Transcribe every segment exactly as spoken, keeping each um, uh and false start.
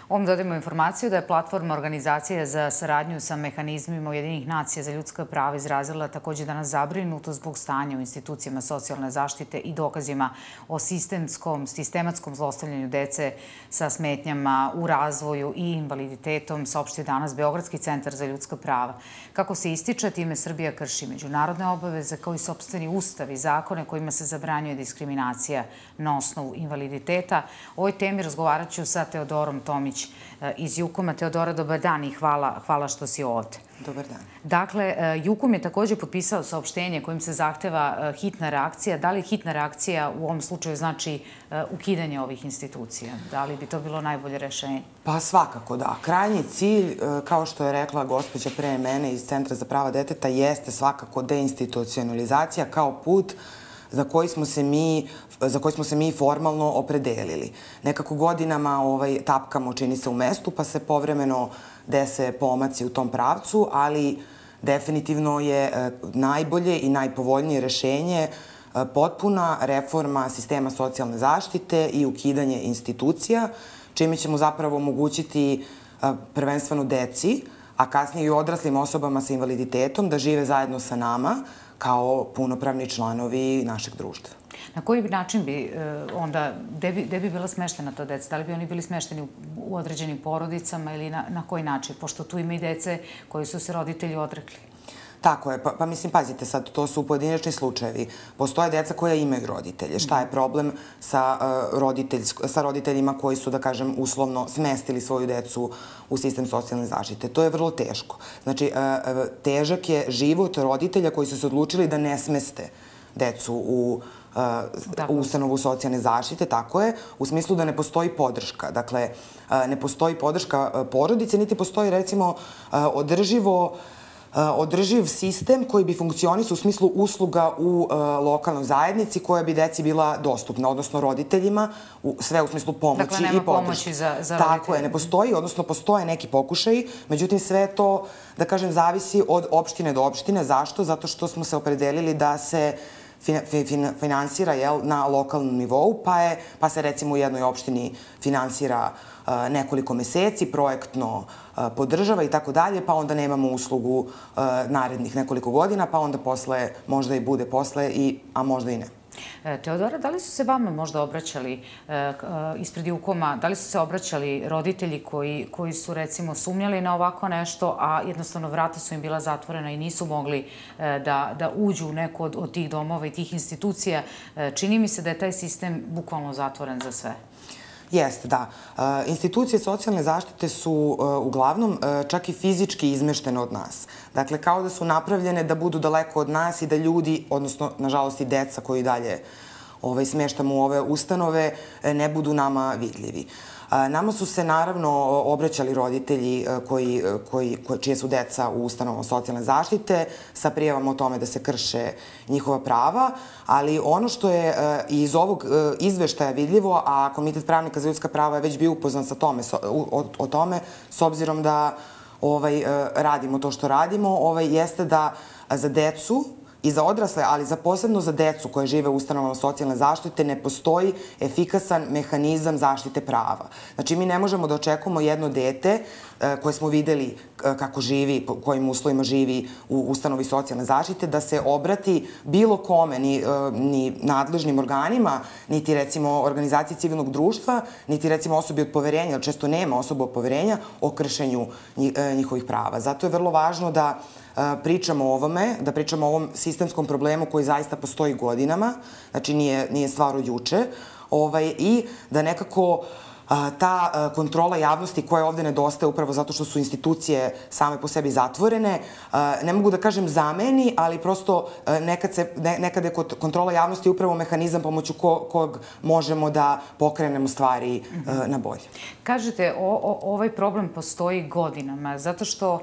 Ovom dodajemo informaciju da je platforma Organizacije za saradnju sa mehanizmima Ujedinjenih nacija za ljudska prava izrazila također danas zabrinuto zbog stanja u institucijama socijalne zaštite i dokazima o sistemskom, sistematskom zlostavljanju dece sa smetnjama u razvoju i invaliditetom, saopštio danas Beogradski centar za ljudska prava. Kako se ističe, time Srbija krši međunarodne obaveze kao i sopstveni ustav i zakone kojima se zabranjuje diskriminacija na osnovu invaliditeta. O ovoj temi razgovarat ću sa Teodorom Tomić iz Jukoma. Teodora, dobar dan i hvala, hvala što si ovde. Dobar dan. Dakle, Jukom je također potpisao saopštenje kojim se zahteva hitna reakcija. Da li hitna reakcija u ovom slučaju znači ukidanje ovih institucija? Da li bi to bilo najbolje rešenje? Pa svakako da. Krajnji cilj, kao što je rekla gospođa pre mene iz Centra za prava deteta, jeste svakako deinstitucionalizacija kao put za koji smo se mi, za koji smo se mi formalno opredelili. Nekako godinama ovaj, tapkamo, čini se, u mestu, pa se povremeno dese pomaci u tom pravcu, ali definitivno je najbolje i najpovoljnije rešenje potpuna reforma sistema socijalne zaštite i ukidanje institucija, čime ćemo zapravo omogućiti prvenstveno deci, a kasnije i odraslim osobama sa invaliditetom da žive zajedno sa nama kao punopravni članovi našeg društva. Na koji način bi onda, gde bi bila smeštena ta deca? Da li bi oni bili smešteni u određenim porodicama ili na koji način? Pošto tu ima i dece koji su se roditelji odrekli. Tako je. Pa mislim, pazite sad, to su pojedinačni slučajevi. Postoje deca koja imaju roditelje. Šta je problem sa roditeljima koji su, da kažem, uslovno smestili svoju decu u sistem socijalne zaštite? To je vrlo teško. Znači, težak je život roditelja koji su se odlučili da ne smeste decu u ustanovu socijalne zaštite, tako je, u smislu da ne postoji podrška. Dakle, ne postoji podrška porodice, niti postoji, recimo, održivo održiv sistem koji bi funkcionisao u smislu usluga u lokalnoj zajednici koja bi deci bila dostupna, odnosno roditeljima, sve u smislu pomoći i podrške. Dakle, nema pomoći za roditelje. Tako je, ne postoji, odnosno postoje neki pokušaji, međutim sve to, da kažem, zavisi od opštine do opštine. Zašto? Zato što smo se opredelili da se finansira na lokalnom nivou, pa se recimo u jednoj opštini finansira nekoliko meseci, projektno podržava i tako dalje, pa onda nemamo uslugu narednih nekoliko godina, pa onda posle, možda i bude posle, a možda i ne. Teodora, da li su se vama možda obraćali ispred Jukoma, da li su se obraćali roditelji koji su recimo sumnjali na ovako nešto, a jednostavno vrata su im bila zatvorena i nisu mogli da uđu u neku od tih domova i tih institucija? Čini mi se da je taj sistem bukvalno zatvoren za sve. Jeste, da. Institucije socijalne zaštite su uglavnom čak i fizički izmeštene od nas. Dakle, kao da su napravljene da budu daleko od nas i da ljudi, odnosno, nažalost, i deca koji dalje smeštamo u ove ustanove, ne budu nama vidljivi. Nama su se naravno obraćali roditelji čije su deca u ustanovama socijalne zaštite sa prijavama o tome da se krše njihova prava, ali ono što je iz ovog izveštaja vidljivo, a Komitet pravnika za ljudska prava je već bio upoznan o tome, s obzirom da radimo to što radimo, jeste da za decu i za odrasle, ali za posebno za decu koje žive u ustanovama socijalne zaštite ne postoji efikasan mehanizam zaštite prava. Znači, mi ne možemo da očekujemo jedno dete koje smo videli kako živi, kojim uslovima živi u ustanovi socijalne zaštite, da se obrati bilo kome, ni nadležnim organima, niti recimo organizaciji civilnog društva, niti recimo osobi od poverenja, jer često nema osoba od poverenja, o kršenju njihovih prava. Zato je vrlo važno da pričamo o ovome, da pričamo o ovom sistemskom problemu koji zaista postoji godinama, znači nije stvar od juče, i da nekako ta kontrola javnosti koja ovde nedostaje upravo zato što su institucije same po sebi zatvorene, ne mogu da kažem zameni, ali prosto nekad je kontrola javnosti upravo mehanizam pomoću kog možemo da pokrenemo stvari na bolje. Kažete, ovaj problem postoji godinama, zato što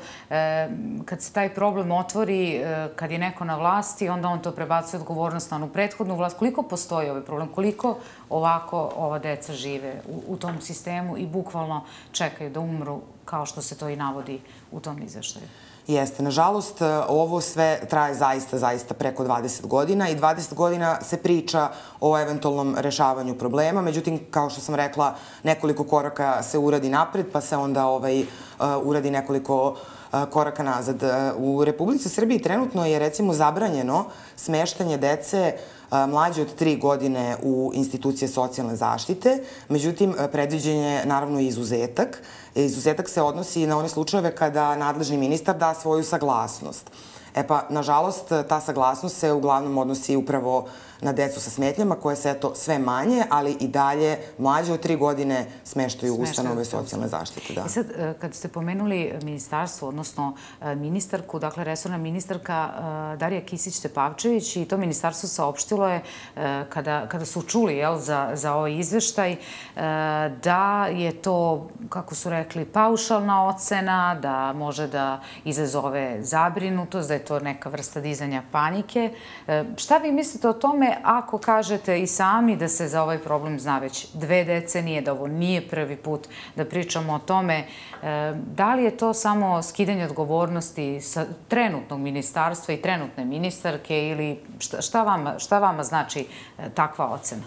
kad se taj problem otvori, kad je neko na vlasti, onda on to prebacuje odgovornost na onu prethodnu vlast. Koliko postoji ovaj problem? Koliko ovako ova deca žive u tom sistemu i bukvalno čekaju da umru, kao što se to i navodi u tom izveštaju? Jeste. Nažalost, ovo sve traje zaista, zaista preko dvadeset godina i dvadeset godina se priča o eventualnom rešavanju problema. Međutim, kao što sam rekla, nekoliko koraka se uradi napred, pa se onda ovaj, uradi nekoliko koraka nazad. U Republici Srbiji trenutno je, recimo, zabranjeno smeštanje dece mlađe od tri godine u institucije socijalne zaštite. Međutim, predviđen je naravno i izuzetak. Izuzetak se odnosi na one slučajeve kada nadležni ministar da svoju saglasnost. E pa, nažalost, ta saglasnost se uglavnom odnosi upravo na decu sa smetnjama, koje se eto sve manje, ali i dalje mlađe od tri godine smeštaju u ustanove socijalne zaštite. I sad, kad ste pomenuli ministarstvo, odnosno ministarku, dakle, resorna ministarka Darija Kisić-Tepavčević, i to ministarstvo saopštilo je, kada su čuli za ovaj izveštaj, da je to, kako su rekli, paušalna ocena, da može da izazove zabrinutost, da je to neka vrsta dizanja panike. Šta vi mislite o tome ako kažete i sami da se za ovaj problem zna već dve decenije, da ovo nije prvi put da pričamo o tome? Da li je to samo skidanje odgovornosti sa trenutnog ministarstva i trenutne ministarke ili šta vama znači takva ocena?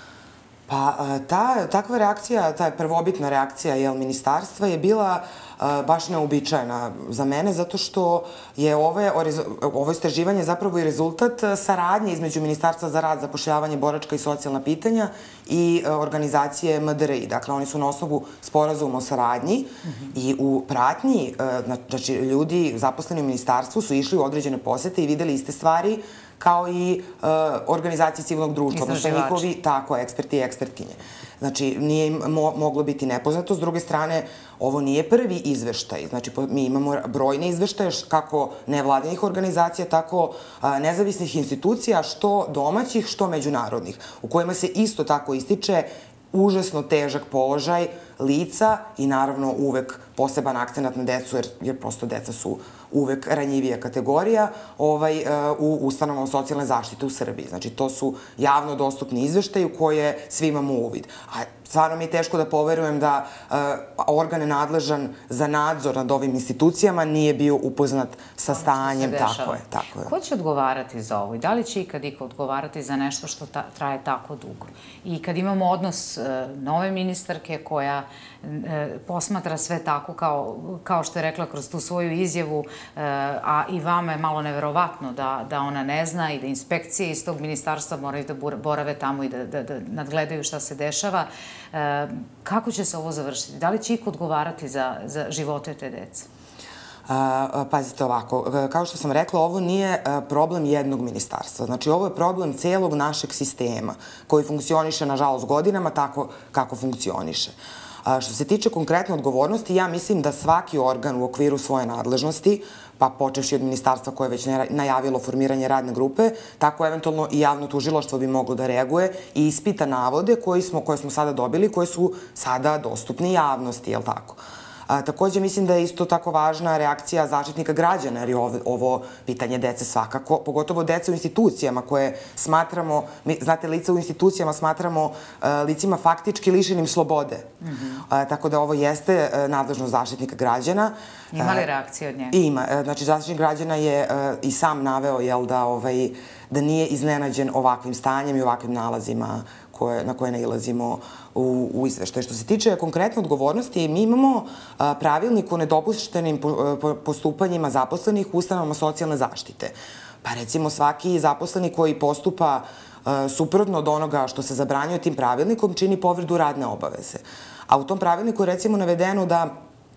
Pa takva reakcija, ta prvobitna reakcija ministarstva je bila baš neobičajena za mene, zato što je ovo istraživanje zapravo i rezultat saradnje između Ministarstva za rad, zapošljavanje, boračka i socijalna pitanja i organizacije M D R I. Dakle, oni su na osnovu sporazuma o saradnji i u pratnji, znači ljudi zaposleni u ministarstvu su išli u određene posete i videli iste stvari kao i organizacije civilnog društva, odnosno njihovi, tako, eksperti i ekspertkinje. Znači, nije im moglo biti nepoznato. S druge strane, ovo nije prvi izveštaj. Znači, mi imamo brojne izveštaje, kako nevladinih organizacija, tako nezavisnih institucija, što domaćih, što međunarodnih, u kojima se isto tako ističe užasno težak položaj lica i naravno uvek poseban akcenat na decu, jer prosto deca su uvek ranjivija kategorija u ustanovama socijalne zaštite u Srbiji. Znači, to su javno dostupni izveštaji u koje svi imamo uvid. A stvarno mi je teško da poverujem da organ nadležan za nadzor nad ovim institucijama nije bio upoznat sa stanjem. Tako je, tako je. Ko će odgovarati za ovo i da li će ikad iko odgovarati za nešto što traje tako dugo? I kad imamo odnos nove ministarke koja posmatra sve tako kao što je rekla kroz tu svoju izjavu, a i vama je malo neverovatno da ona ne zna i da inspekcije iz tog ministarstva moraju da borave tamo i da nadgledaju šta se dešava. Kako će se ovo završiti? Da li će iko odgovarati za živote te dece? Pazite ovako, kao što sam rekla, ovo nije problem jednog ministarstva. Znači, ovo je problem celog našeg sistema koji funkcioniše, nažalost, godinama tako kako funkcioniše. Što se tiče konkretne odgovornosti, ja mislim da svaki organ u okviru svoje nadležnosti, pa počevši od ministarstva koje je već najavilo formiranje radne grupe, tako eventualno i javno tužilaštvo bi moglo da reaguje i ispita navode koje smo sada dobili, koje su sada dostupni javnosti, je li tako? Takođe, mislim da je isto tako važna reakcija Zaštitnika građana, jer je ovo pitanje dece svakako, pogotovo dece u institucijama koje smatramo, znate, lica u institucijama smatramo licima faktički lišenim slobode. Tako da ovo jeste nadležnost Zaštitnika građana. Ima li reakcije od njega? Ima. Znači, Zaštitnik građana je i sam naveo da nije iznenađen ovakvim stanjem i ovakvim nalazima na koje nailazimo u izveštaju. Što se tiče konkretne odgovornosti, mi imamo pravilnik o nedopuštenim postupanjima zaposlenih u ustanovama socijalne zaštite. Pa recimo svaki zaposleni koji postupa suprotno od onoga što se zabranjuje tim pravilnikom čini povredu radne obaveze. A u tom pravilniku je recimo navedeno da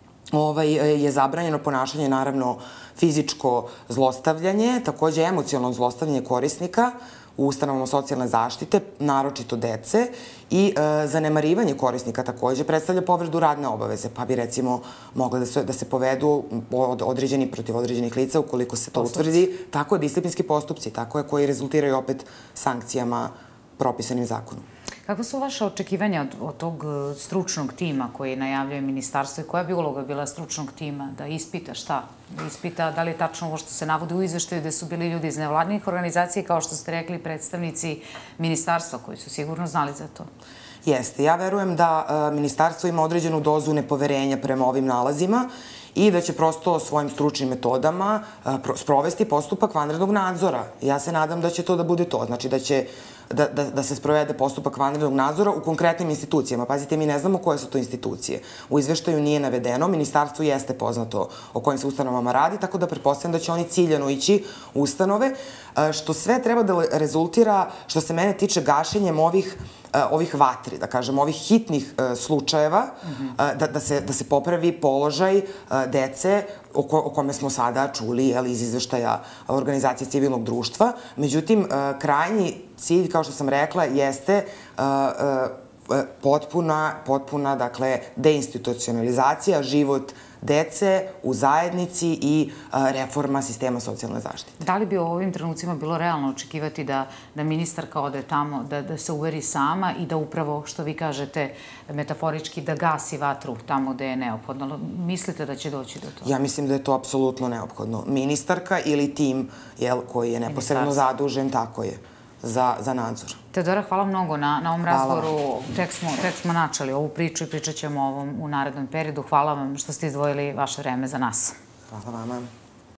je zabranjeno ponašanje, naravno, fizičko zlostavljanje, takođe emocionalno zlostavljanje korisnika u ustanovama socijalne zaštite, naročito dece, i zanemarivanje korisnika takođe predstavlja povredu radne obaveze, pa bi recimo mogle da se povedu određeni protiv određenih lica ukoliko se to utvrdi. Tako je, disciplinski postupci, tako je, koji rezultiraju opet sankcijama propisanim zakonom. Kako su vaše očekivanja od tog stručnog tima koji najavljuje ministarstvo i koja bi uloga bila stručnog tima? Da ispita šta? Da ispita da li je tačno ovo što se navodi u izveštaju gde su bili ljudi iz nevladnih organizacija, kao što ste rekli, predstavnici ministarstva koji su sigurno znali za to? Jeste. Ja verujem da ministarstvo ima određenu dozu nepoverenja prema ovim nalazima i da će prosto svojim stručnim metodama sprovesti postupak vanrednog nadzora. Ja se nadam da će to da bude to. Znači da će da, da, da se sprovede postupak vanrednog nadzora u konkretnim institucijama. Pazite, mi ne znamo koje su to institucije. U izveštaju nije navedeno, ministarstvu jeste poznato o kojim se ustanovama radi, tako da pretpostavljam da će oni ciljano ići u ustanove, što sve treba da rezultira, što se mene tiče, gašenjem ovih ovih vatri, da kažem, ovih hitnih slučajeva, da, da, se, da se popravi položaj dece o, ko, o kome smo sada čuli iz izveštaja Organizacije civilnog društva. Međutim, krajnji cilj, kao što sam rekla, jeste potpuna, potpuna, dakle, deinstitucionalizacija, život dece u zajednici i reforma sistema socijalne zaštite. Da li bi u ovim trenucima bilo realno očekivati da, da ministarka ode tamo, da, da se uveri sama i da upravo, što vi kažete, metaforički, da gasi vatru tamo gde je neophodno? Mislite da će doći do toga? Ja mislim da je to apsolutno neophodno. Ministarka ili tim, jel, koji je neposredno zadužen, tako je, za, za nadzor. Teodora, hvala mnogo na, na ovom razgovoru. Tek smo, tek smo načeli ovu priču i pričat ćemo o ovom u narednom periodu. Hvala vam što ste izdvojili vaše vreme za nas. Hvala vama.